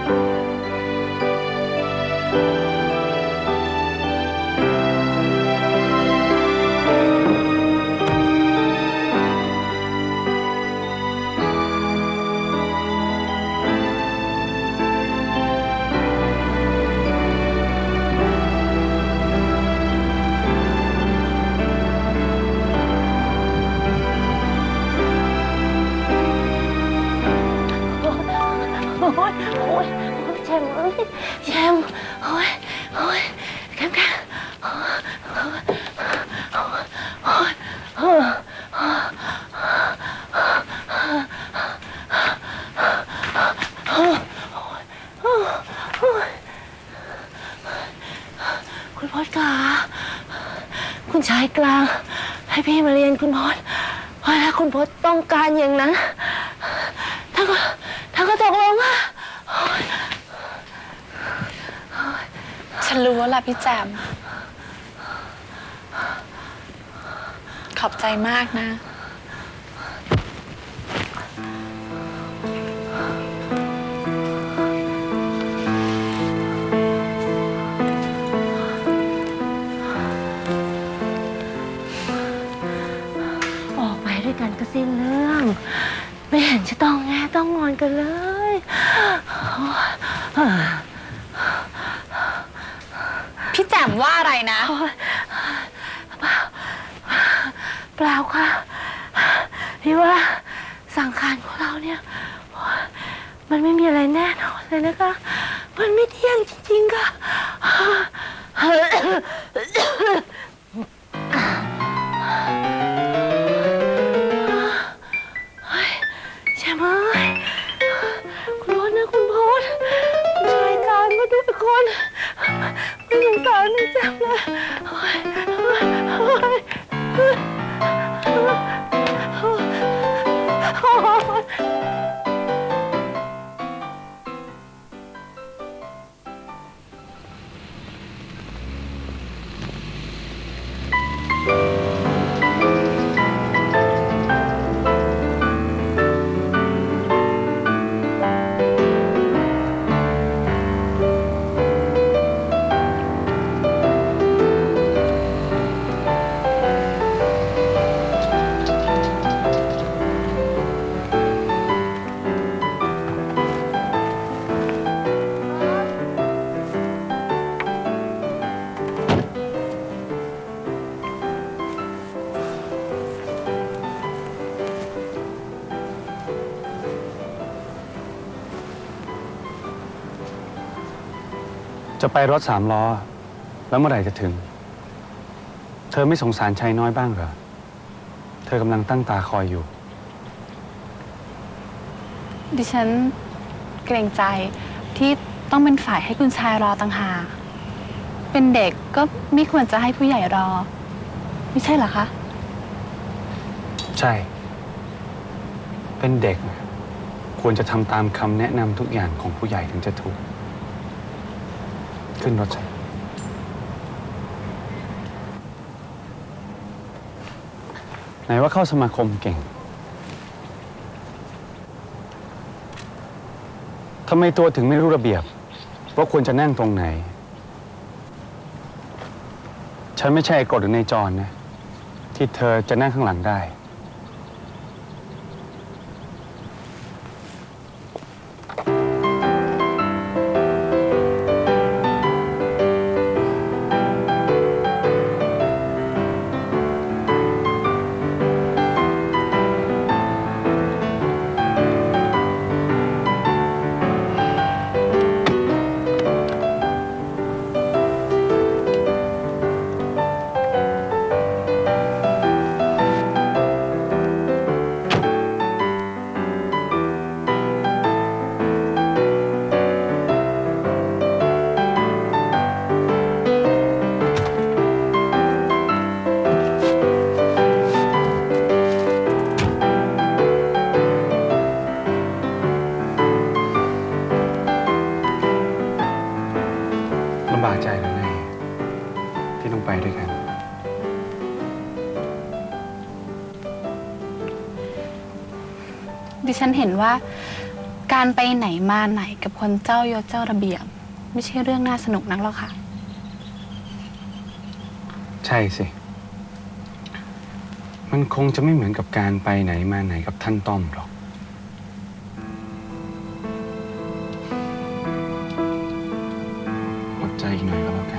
แชมป์โอ้ยแข็งคุณพจน์คะคุณชายกลางให้พี่มาเรียนคุณพจน์เพราะถ้าคุณพจน์ต้องการอย่างนั้นท่านก็ตกลงอ่ะฉันรู้แล้วล่ะพี่แจมขอบใจมากนะออกไปด้วยกันก็สิ้นเรื่องไม่เห็นจะต้องแง่ต้องงอนกันเลยพี่แจมว่าอะไรนะเปล่าค่ะพี่ว่าสังขารของเราเนี่ยมันไม่มีอะไรแน่นอนเลยนะคะมันไม่เที่ยงจริงๆค่ะแชมป์เอ้ยคุณพจน์นะคุณพจน์คุณชายการมาด้วยคนไม่สงสารนี่แชมป์เลยจะไปรถ3 ล้อแล้วเมื่อไหร่จะถึงเธอไม่สงสารชายน้อยบ้างเหรอเธอกำลังตั้งตาคอยอยู่ดิฉันเกรงใจที่ต้องเป็นฝ่ายให้คุณชายรอต่างหากเป็นเด็กก็ไม่ควรจะให้ผู้ใหญ่รอไม่ใช่เหรอคะใช่เป็นเด็กควรจะทำตามคำแนะนำทุกอย่างของผู้ใหญ่ถึงจะถูกขึ้นรถใช่ไหนว่าเข้าสมาคมเก่งทำไมตัวถึงไม่รู้ระเบียบว่าควรจะนั่งตรงไหนฉันไม่ใช่ไอ้กรดหรือในจรนะที่เธอจะนั่งข้างหลังได้ลำบากใจหรือไงที่ต้องไปด้วยกันดิฉันเห็นว่าการการไปไหนมาไหนกับคนเจ้ายศเจ้าระเบียบไม่ใช่เรื่องน่าสนุกนักหรอกค่ะใช่สิ มันคงจะไม่เหมือนกับการไปไหนมาไหนกับท่านต้อมหรอกอดใจอีกหน่อยก็แล้วกัน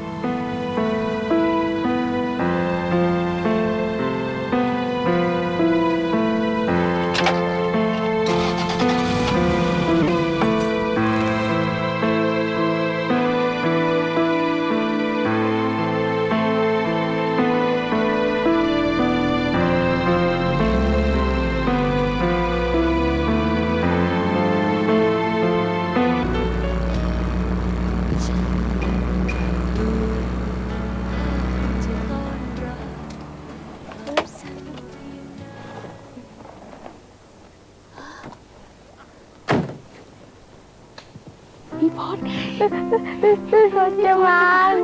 พี่พศจะมา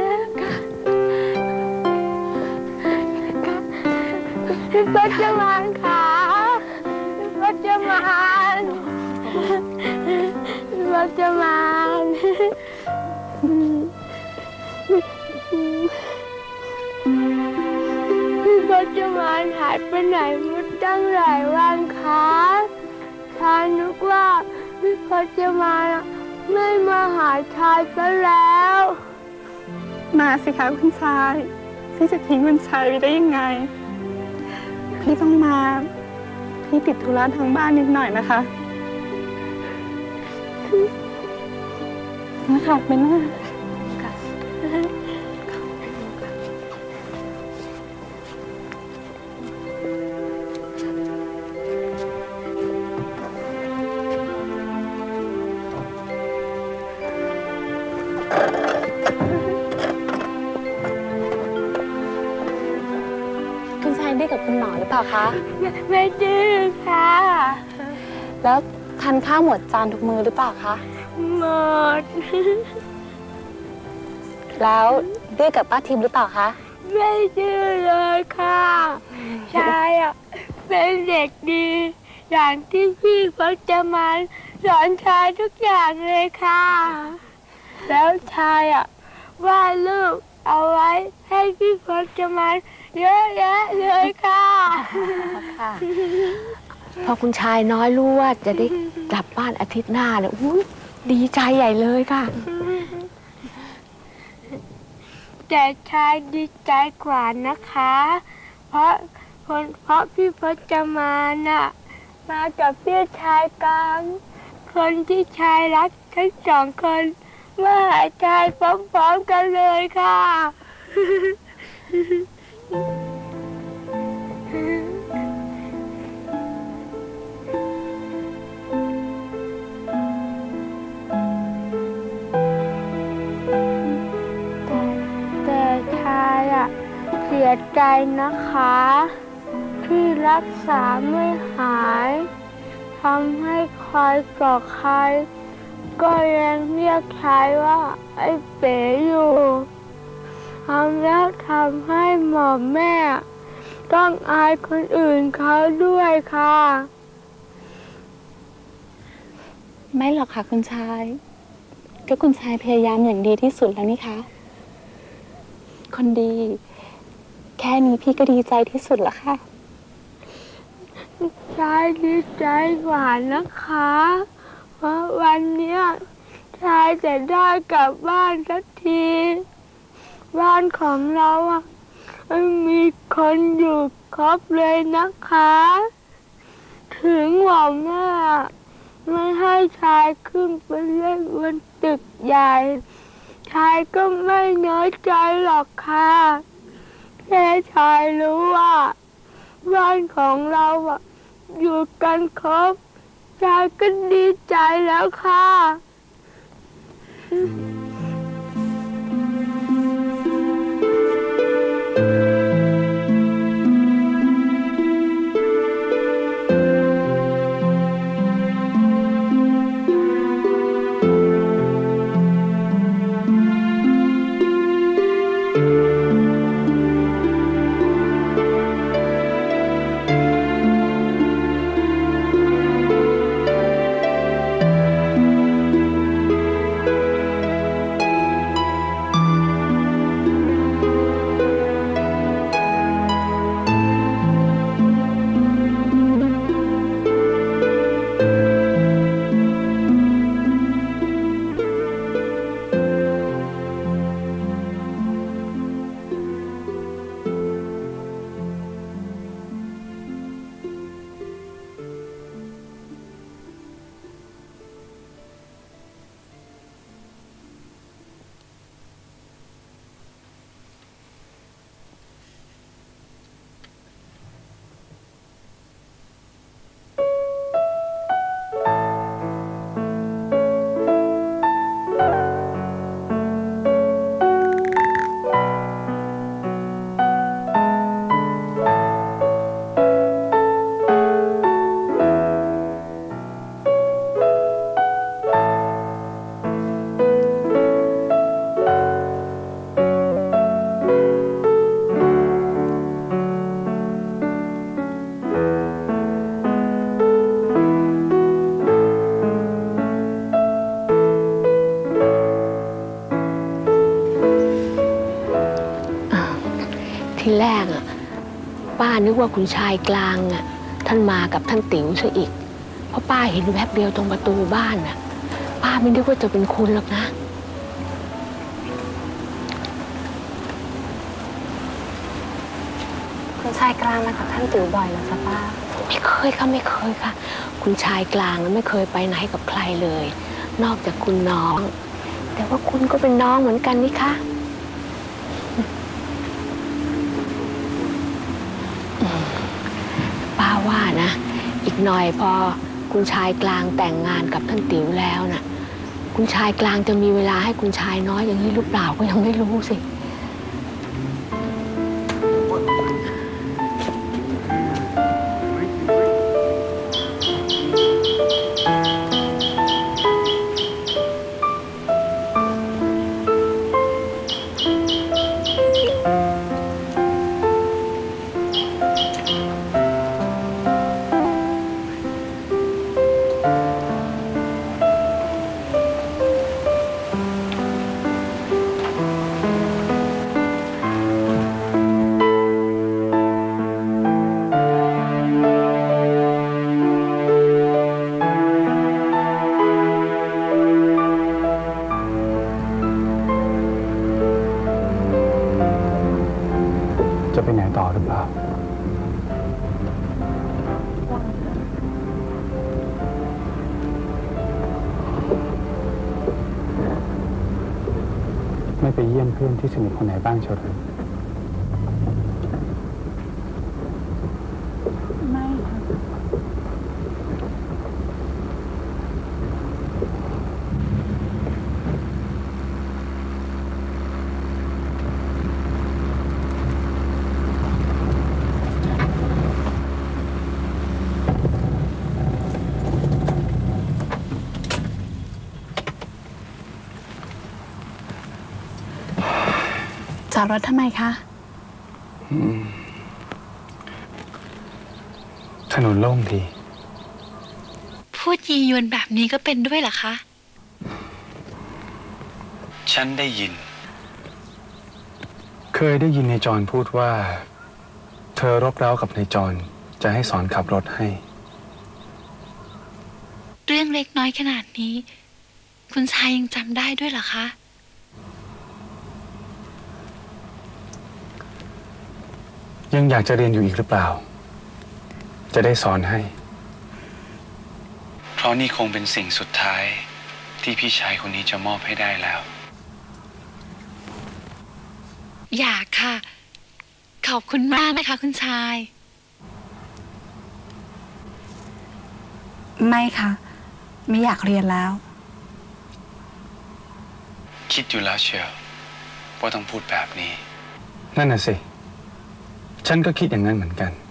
พี่พศจะมาค่ะพี่พศจะมาพี่พศจะมาพี่พจมานหายไปไหนมาตั้งหลายวันคะข้านึกว่าพี่พจมานไม่มาหาชายซะแล้วมาสิคะคุณชายพี่จะทิ้งคุณชายไปได้ยังไงพี่ต้องมาพี่ติดธุระทางบ้านนิดหน่อยนะคะนะคะเป็นว่าคุณชายได้กับคุณหมอหรือเปล่าคะไม่ดื้อค่ะแล้วทานข้าวหมดจานทุกมื้อหรือเปล่าคะหมดแล้วดื้อกับป้าทิพย์หรือเปล่าคะไม่ดื้อเลยค่ะชายอ่ะเป็นเด็กดี อย่างที่พี่พจมานสอนชายทุกอย่างเลยค่ะ แล้วชายอ่ะวาดรูปเอาไว้ให้พี่พจมานเยอะแยะเลยค่ะค่ะพอคุณชายน้อยรู้ว่าจะได้กลับบ้านอาทิตย์หน้าเนี่ยดีใจใหญ่เลยค่ะแต่ชายดีใจกว่านะคะ เพราะพี่พจมานน่ะมากับพี่ชายกลางคนที่ชายรักทั้งสองคนมาหาชายพร้อมๆกันเลยค่ะ แต่ชายอะเสียใจนะคะที่รักษาไม่หายทำให้ใครต่อใครก็ยังเรียกชายว่าไอ้เป๋อยู่ทำแล้วทำให้หมอแม่ต้องอายคนอื่นเขาด้วยค่ะไม่หรอกค่ะคุณชาย ก็คุณชายพยายามอย่างดีที่สุดแล้วนี่คะ คนดี แค่นี้พี่ก็ดีใจที่สุดแล้วค่ะชายดีใจกว่านะคะ เพราะวันเนี้ยชายจะได้กลับบ้านสักที บ้านของเราอ่ะมีคนอยู่ครบเลยนะคะ ถึงหมอแม่ไม่ให้ชายขึ้นไปเล่นบนตึกใหญ่ ชายก็ไม่น้อยใจหรอกค่ะแค่ชายรู้ว่าบ้านของเราอะอยู่กันครบชายก็ดีใจแล้วค่ะรกอ่ะป้านึกว่าคุณชายกลางอ่ะท่านมากับท่านติ๋วซะอีกเพราะป้าเห็นแวบเดียวตรงประตูบ้านอ่ะป้าไม่นึกว่าจะเป็นคุณหรอกนะคุณชายกลางมากับท่านติ๋วบ่อยเหรอจ๊ะป้าไม่เคยค่ะไม่เคยค่ะคุณชายกลางไม่เคยไปไหนกับใครเลย นอกจากคุณน้องแต่ว่าคุณก็เป็นน้องเหมือนกันนี่คะป้าว่านะอีกหน่อยพอคุณชายกลางแต่งงานกับท่านติ๋วแล้วน่ะคุณชายกลางจะมีเวลาให้คุณชายน้อยอย่างนี้หรือเปล่าก็ยังไม่รู้สิจะไปไหนต่อหรือเปล่าไม่ไปเยี่ยมเพื่อนที่สนิทคนไหนบ้างเชียวหรือไม่ค่ะจอดรถทำไมคะถนนโล่งดีพูดยียวนแบบนี้ก็เป็นด้วยเหรอคะฉันได้ยิน เคยได้ยินนายจรพูดว่าเธอรบเร้ากับนายจรจะให้สอนขับรถให้เรื่องเล็กน้อยขนาดนี้ คุณชายยังจำได้ด้วยเหรอคะยังอยากจะเรียนอยู่อีกหรือเปล่า จะได้สอนให้ เพราะนี่คงเป็นสิ่งสุดท้ายที่พี่ชายคนนี้จะมอบให้ได้แล้วอยากค่ะ ขอบคุณมากนะคะคุณชายไม่ค่ะไม่อยากเรียนแล้วคิดอยู่แล้วเชียวว่าต้องพูดแบบนี้ นั่นน่ะสิ ฉันก็คิดอย่างนั้นเหมือนกัน